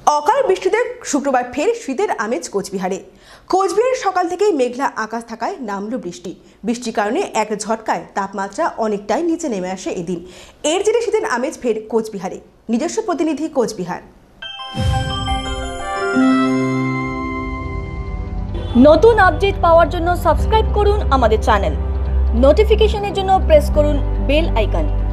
অকাল বৃষ্টিতে শুক্রবার ফের শীতের আমেজ কোচবিহারে। কোচবিহারের সকাল থেকেই মেঘলা আকাশ থাকায় নামল বৃষ্টি। বৃষ্টির কারণে এক ঝটকায় তাপমাত্রা অনেকটাই নিচে নেমে আসে এদিন। এর জেরে শীতের আমেজ ফের কোচবিহারে। নিজস্ব প্রতিনিধি কোচবিহার। নতুন আপডেট পাওয়ার জন্য সাবস্ক্রাইব করুন আমাদের চ্যানেল। নোটিফিকেশনের জন্য প্রেস করুন বেল আইকন।